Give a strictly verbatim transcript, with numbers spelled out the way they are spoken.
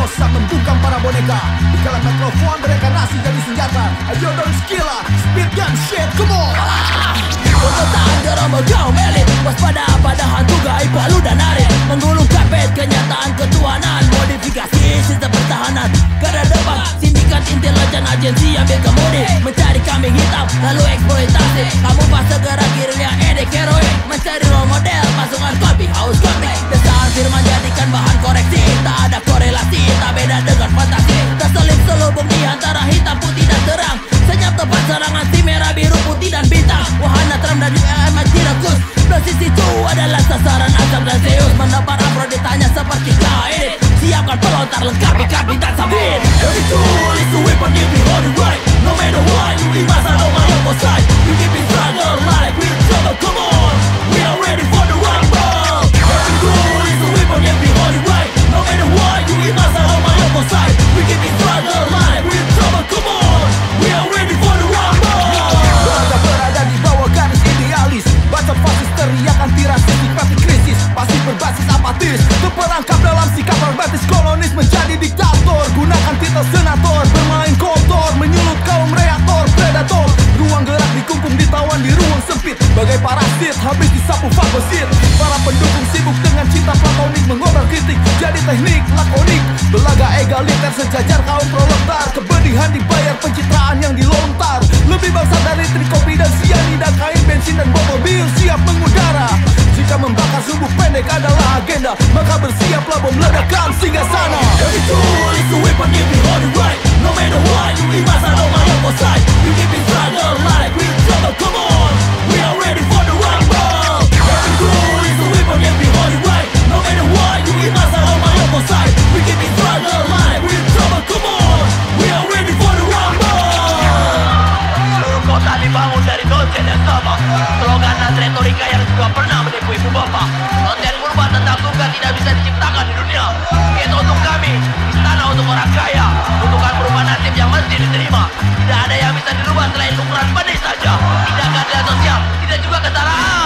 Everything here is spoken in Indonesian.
Rosa membungkam para boneka. Di kala mikrofon mereka nasi jadi senjata. Ayo dong skilla, speed gun shit, come on. Perkotaan gerombol kaum elit, waspada pada hantu gaib palu dan arit. Menggulung kapet kenyataan ketuhanan, modifikasi sistem pertahanan. Karena depan sindikat intelijen agensi ambil kemudi, mencari kambing hitam lalu eksploitasi. Kamu pas segera kirimnya edik heroik, mencari role model pasukan kopi haus kopi. Dasar firman jadikan bahan koreksi, tak ada korelasi, tak beda dengan fantasi. Terselip selubung di antara hitam putih dan terang. Senyap tepat serangan si merah biru putih dan bintang. Wahana Trump dan U L M Tirakus. Dosis itu adalah sasaran Azam dan Zeus. Mendapat Afroditanya seperti kain. Siapkan pelontar lengkapi karbit dan sabit. Every tool is a weapon if you hold it right. No matter what you leave us on my local side. You keep it struggle like we're trouble. Come on, we are ready for the rumble. Every tool is a weapon if you hold it right. No matter what you leave us on my local side. We keep it struggle like we're trouble. Come on, we are ready for the rumble. Berada berada di bawah garis idealis. Baca fasis teriak anti rasis nikmati krisis. Pasti berbasis apatis. Terperangkap dalam sikap pragmatis kolonis menjadi diktator. Gunakan titel senator, bermain kotor, menyulut kaum reaktor, predator. Ruang gerak dikungkung ditawan di ruang sempit. Bagai parasit habis disapu fagosit. Para pendukung sibuk dengan cinta platonik, mengobrol kritik jadi teknik lakonik. Belaga egaliter sejajar kaum proletar. Kebedihan dibayar pencitraan yang dilontar. Lebih bangsa dari trikopi dan sianida, kain bensin dan bom mobil siap mengudara. Jika membakar subuh pendek adalah agenda, maka bersiaplah bom ledakan singgah sana. Every tool is a weapon if you hold it right. No matter what you leave us on my local side. You keep it struggle like we're trouble. Come on, we are ready for the rumble. Every tool is a weapon if you hold it right. No matter what you leave us on my local side. We keep it struggle like we're trouble. Come on, we are ready for the rumble. Seluruh kota dibangun dari konten yang sama. Slogan dan retorika yang juga pernah menipu ibu bapak. Konten urban tentang surga tidak bisa diciptakan di dunia. Itu untuk kami, tanah untuk orang kaya. Untukan perubahan nasib yang mesti diterima. Tidak ada yang bisa dirubah selain ukuran benih saja. Tidak keadilan sosial, tidak juga kesalahan.